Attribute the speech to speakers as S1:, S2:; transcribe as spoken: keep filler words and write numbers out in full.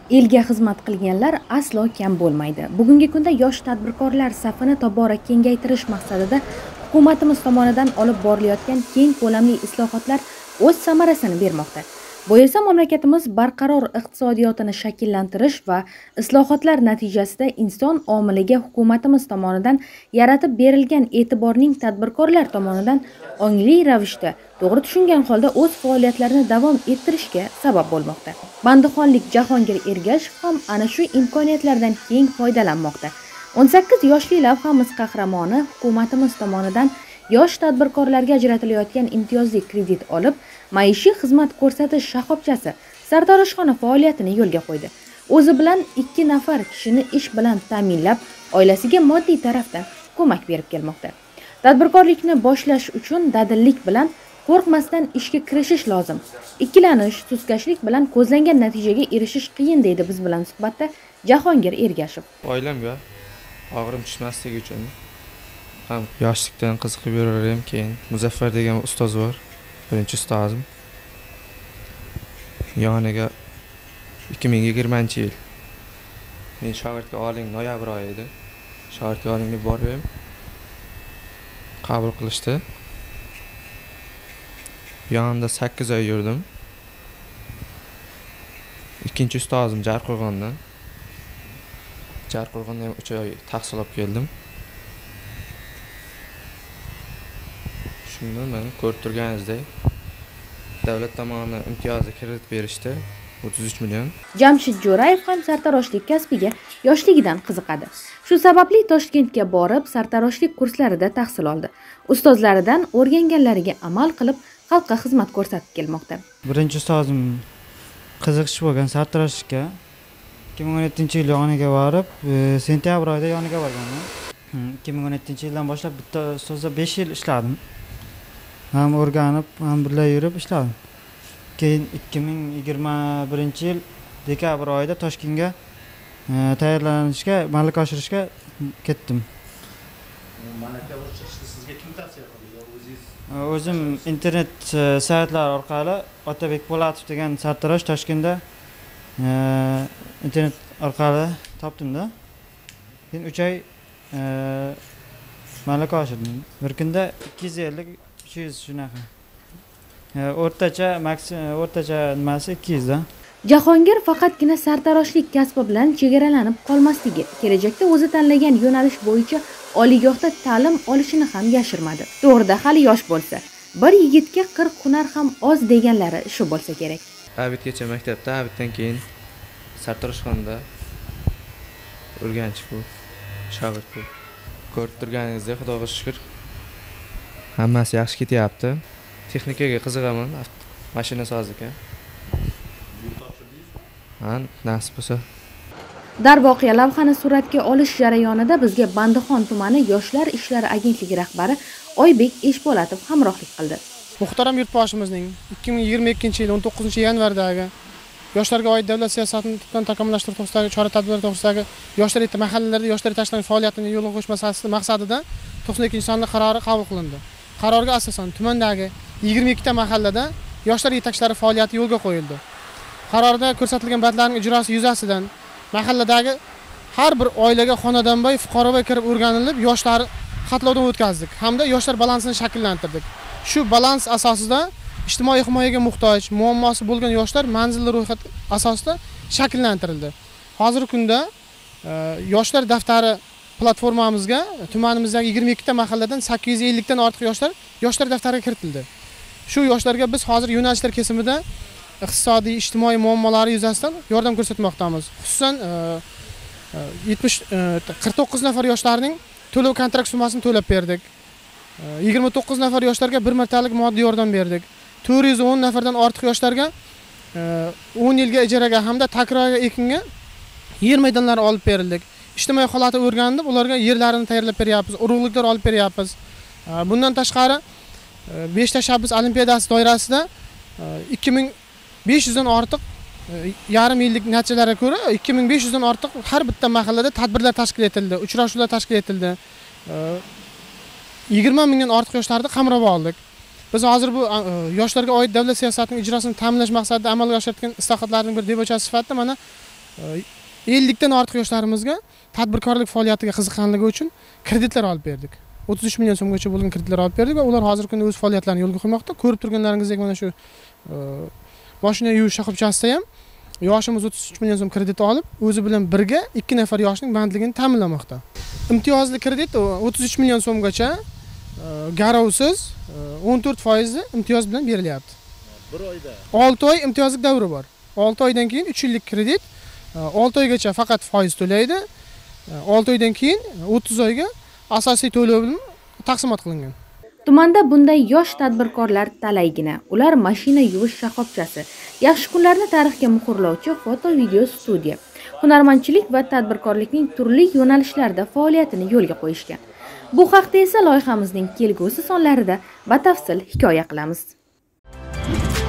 S1: Elga xizmat qilganlar aslo kam bo'lmaydi. Bugungi kunda yosh tadbirkorlar safini tobora kengaytirish maqsadida hukumatimiz tomonidan olib borilayotgan keng ko'lamli islohotlar o'z samarasini bermoqda. Bu esa mamlakatimiz barqaror iqtisodiyotini shakllantirish va islohotlar natijasida inson omiliga hukumatimiz tomonidan yaratib berilgan e'tiborning tadbirkorlar tomonidan ongli ravishda to'g'ri tushungan holda o'z faoliyatlarini davom ettirishga sabab bo'lmoqda. Bandixonlik Jahongir Ergashev ham ana shu imkoniyatlardan keng foydalanmoqda. o'n sakkiz yoshli lavhamiz qahramoni hukumatimiz tomonidan yosh tadbirkorlarga ajratilayotgan imtiyozli kredit olib, maishiy xizmat ko'rsatish shoxobchasi Sardor Oshxona faoliyatini yo'lga qo'ydi. O'zi bilan ikki nafar kishini ish bilan ta'minlab, oilasiga moddiy tarafdan ko'mak berib kelmoqda. Tadbirkorlikni boshlash uchun dadillik bilan, qo'rqmasdan ishga kirishish lozim. Ikkilanish, suskashlik bilan ko'zlangan natijaga erishish qiyin deydi biz bilan suhbatda Jahongir Ergashev.
S2: Oilamga og'irim tushmasligi uchun ham yoshlikdan qiziqib yuraverdim. Keyin Muzaffar degan ustoz bor, birinchi ustozim. Yoniga ikki ming yigirmanchi yil men shogirdga oling noyabr oyi edi. Shogirdga oling deb bordim. Qabul qilishdi. Yonimda sakkiz oy yurdim. Ikkinchi ustozim Jarqo'rg'ondan. Jarqo'rg'onda ham uch oy tahsil olib keldim. Shunda mana ko'rib turganingizdek, davlat tomonidan imtiyozli kredit berishdi. o'ttiz uch million.
S1: Jamshid Jo'rayev ham sartaroshlik kasbiga yoshligidan qiziqadi. Shu sababli Toshkentga borib, sartaroshlik kurslarida tahsil oldi. Ustozlaridan o'rganganlariga amal qilib, xalqqa xizmat ko'rsatib kelmoqda.
S3: Birinchi ustozim qiziqish bo'lgan sartaroshlikka ikki ming o'n yettinchi yil yoniga borib, sentyabr oyida yoniga borganman. ikki ming o'n yettinchi yildan boshlab bitta ustozda besh yil ishladim. Ham o'rganib, ham birga yurib ishladim. Keyin ikki ming yigirma birinchi yil dekabr oyida Toshkentga tayyorlanishga, malaka oshirishga ketdim.
S4: Malaka oshirishni sizga kim tavsiya qildi? O'zingiz?
S3: O'zim internet saytlar orqali Otabek Po'latov degan sartarosh Toshkentda internet orqali topdim-da. Keyin uch oy malaka oshirdim. Bir kunda ikki yuz ellik uch yuz shunaqa. O'rtacha maksimum o'rtacha nimasi ikki yuz da.
S1: Jahongir faqatgina sartaroshlik kasbi bilan chegaralanib qolmasligi, kelajakda o'zi tanlagan yo'nalish bo'yicha oliygohda ta'lim olishini ham yashirmadi. To'g'rida hali yosh bo'lsa, bir yigitga qirq hunar ham oz deganlari shu bo'lsa kerak.
S2: Abidgacha maktabda, abiddan keyin sartaroshxonada o'rganchi bu, shogird bu. Ko'rib turganingizdek, Xudoga shukr, hammasi yaxshi ketyapti. Texnikaga qiziqaman, mashina sozlikka. Ha, nasib bo'lsa.
S1: Darvoqe lavhani suratga olish jarayonida bizga Bandixon tumani Yoshlar ishlari agentligi rahbari Oybek Eshpo'latov hamrohlik qildi.
S5: Muhtaram yurtboshimizning ikki ming yigirma ikkinchi yil o'n to'qqizinchi yanvardagi yoshlarga oid davlat siyosatini tubdan takomillashtirish to'g'risidagi chora-tadbirlar to'g'risidagi yoshlar mahallalarda yoshlar yetakchilik faoliyatini yo'lga qo'yish masalasi maqsadida to'qson ikkinchi sonli qarori qabul qilindi. Qarorga asosan tumandagi yigirma ikkita mahallada yoshlar yetakchilari faoliyati yo'lga qo'yildi. Qarorda ko'rsatilgan bandlarning ijrosi yuzasidan mahalladagi har bir oilaga xonadonboy, fuqaroboy kirib o'rganilib, yoshlar xatlovdan o'tkazdik hamda yoshlar balansini shakllantirdik. Shu balans asosida ijtimoiy himoyaga muhtoj, muammosi bo'lgan yoshlar manzilli ro'yxat asosida shakllantirildi. Hozirgi kunda yoshlar daftari platformamizga tumanimizdagi yigirma ikkita mahalladan sakkiz yuz ellik dan ortiq yoshlar yoshlar daftariga kiritildi. Shu yoshlarga biz hozir yo'nalishlar kesimida iqtisodiy, ijtimoiy muammolari yuzasidan yordam ko'rsatmoqdamiz. Xususan yetmish qirq to'qqiz nafar yoshlarning to'lov kontrakt summasini to'lab berdik. yigirma to'qqiz nafar yoshlarga bir martalik moddiy yordam berdik. to'rt yuz o'n nafardan ortiq yoshlarga o'n yilga ijaraga hamda takroriy ekinga yer maydonlari olib berildik. Ijtimoiy holati o'rganib, ularga yerlarini tayyorlab beryapmiz, urug'liklar olib beryapmiz. Bundan tashqari besh tashabbus olimpiadasi doirasida ikki ming besh yuz dan ortiq yarim yillik natijalarga ko'ra ikki ming besh yuz dan ortiq har bitta mahallada tadbirlar tashkil etildi, uchrashuvlar tashkil etildi. yigirma mingdan ortiq yoshlarni qamrab oldik. Biz hozir bu yoshlarga oid davlat siyosatining ijrosini ta'minlash maqsadida amalga oshirayotgan islohotlarning bir debochasi sifatida mana ellikdan ortiq yoshlarimizga tadbirkorlik faoliyatiga qiziqqanligi uchun kreditlar olib berdik. o'ttiz uch million so'mgacha bo'lgan kreditlar olib berdik va ular hozirgi kunda o'z faoliyatlarini yo'lga qo'ymoqda. Ko'rib turganlaringizdek mana shu mashina yuvish shoxobchasida ham yoshimiz o'ttiz uch million so'm kredit olib, o'zi bilan birga ikki nafar yoshning bandligini ta'minlamoqda. Imtiyozli kredit o'ttiz uch million so'mgacha garovsiz o'n to'rt foiz imtiyoz bilan berilyapti.
S4: Bir oyda
S5: olti oy imtiyozlik davri bor. olti oydan keyin uch yillik kredit, olti oygacha faqat foiz to'laydi. olti oydan keyin o'ttiz oyga asosiy to'lov bilan taqsimot qilingan.
S1: Tumanda bunday yosh tadbirkorlar talaygina. Ular mashina yuvish shoxobchasi, yaxshi kunlarni tarixga muhrlovchi foto-video studiya, hunarmandchilik va tadbirkorlikning turli yo'nalishlarida faoliyatini yo'lga qo'yishgan. Bu haqda esa loyihamizning kelgusi sonlarida batafsil hikoya qilamiz.